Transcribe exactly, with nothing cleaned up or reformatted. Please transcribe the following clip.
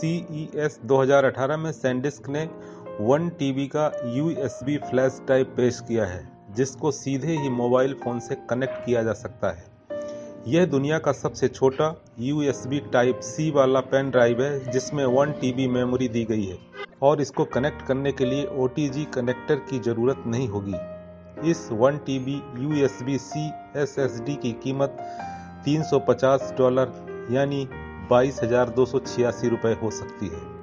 सी E S दो हज़ार अठारह में सैनडिस्क ने वन टी बी का U S B flash drive पेश किया है, जिसको सीधे ही मोबाइल फ़ोन से कनेक्ट किया जा सकता है। यह दुनिया का सबसे छोटा U S B type C वाला पेन ड्राइव है, जिसमें वन टी बी मेमोरी दी गई है और इसको कनेक्ट करने के लिए ओ टी जी कनेक्टर की ज़रूरत नहीं होगी। इस one T B U S B C S S D की कीमत तीन सौ पचास डॉलर यानी बाईस हजार दो सौ छियासी रुपये हो सकती है।